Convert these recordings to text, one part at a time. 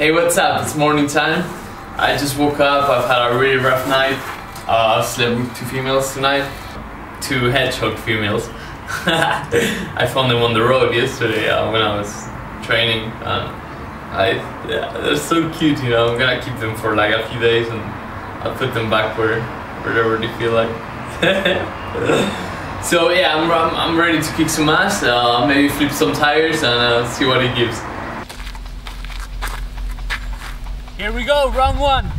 Hey, what's up? It's morning time. I just woke up. I've had a really rough night. Slept with 2 females tonight. 2 hedgehog females. I found them on the road yesterday when I was training. They're so cute, you know. I'm gonna keep them for like a few days and I'll put them back wherever they feel like. So yeah, I'm ready to kick some ass. Maybe flip some tires and see what it gives. Here we go, round 1.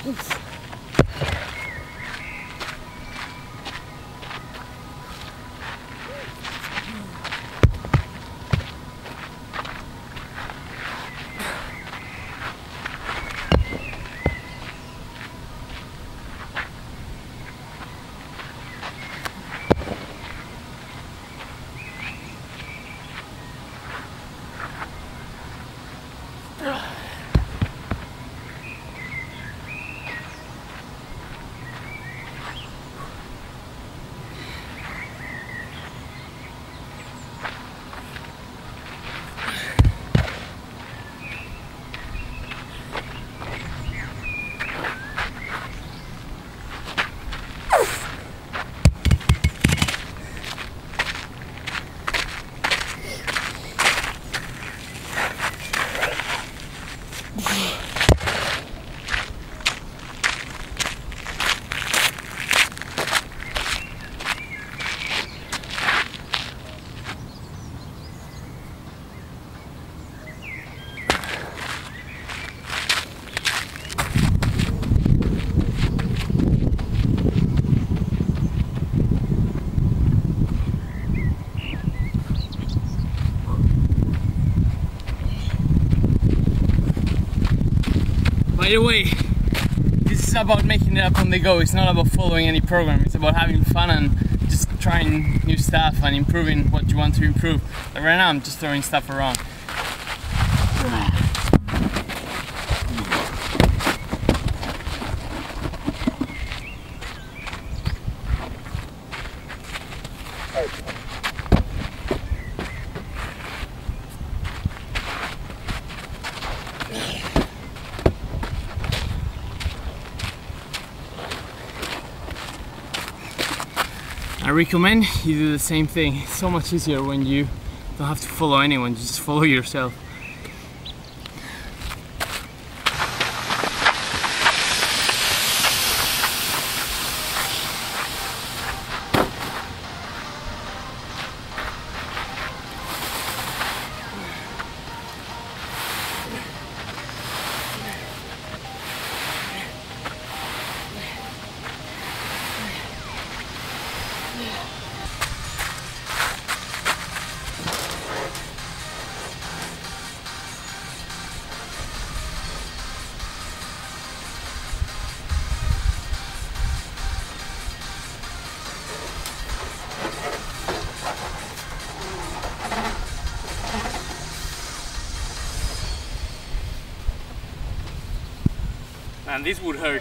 By the way, this is about making it up on the go. It's not about following any program. It's about having fun and just trying new stuff and improving what you want to improve. But right now I'm just throwing stuff around. I recommend you do the same thing. It's so much easier when you don't have to follow anyone, you just follow yourself. And this would hurt.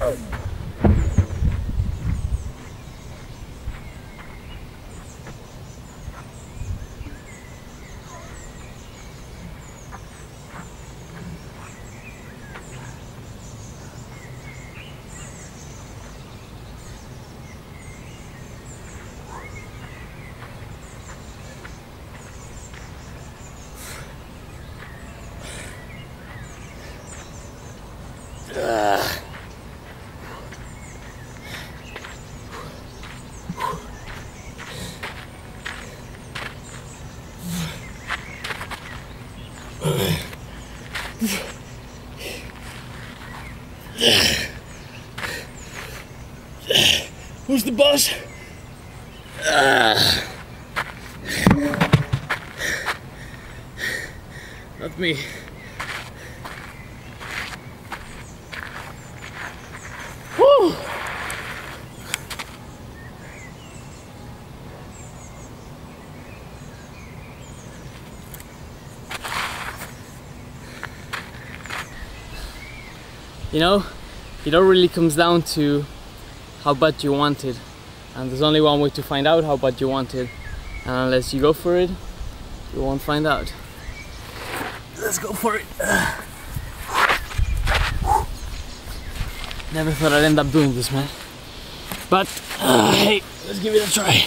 Who's the boss? Not me. Woo! You know, it all really comes down to how bad you want it, and there's only one way to find out how bad you want it, and unless you go for it, you won't find out. Let's go for it. Never thought I'd end up doing this, man, but hey, let's give it a try.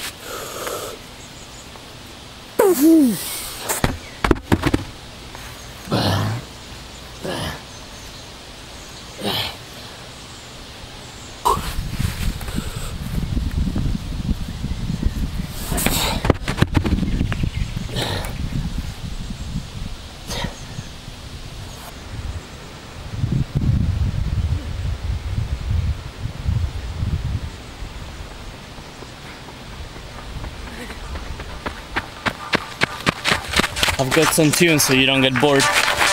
I've got some tunes so you don't get bored.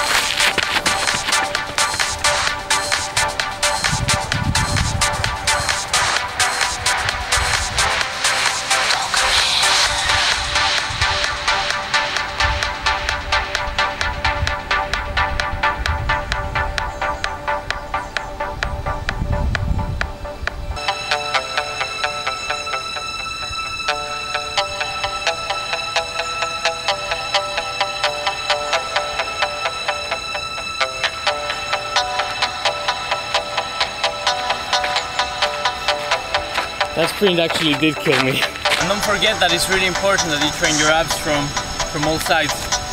That sprint actually did kill me. And don't forget that it's really important that you train your abs from all sides.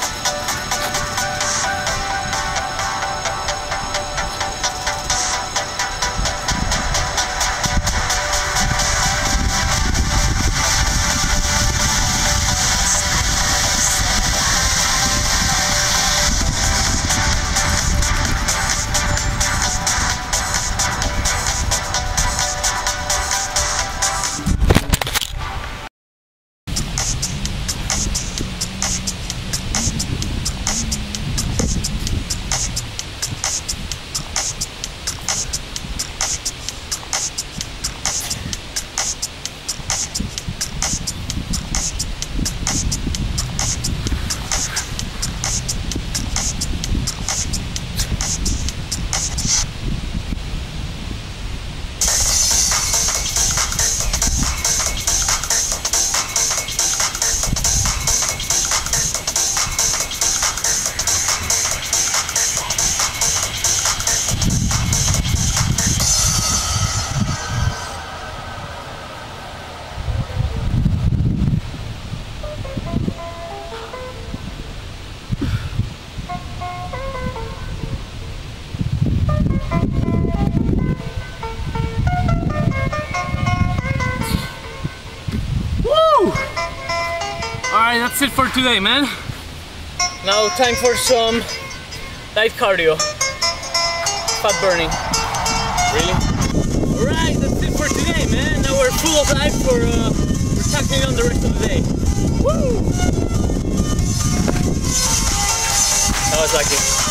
Alright, that's it for today, man. Now time for some light cardio. Fat burning. Really? Alright, that's it for today, man. Now we're full of life for tackling on the rest of the day. Woo! That was lucky.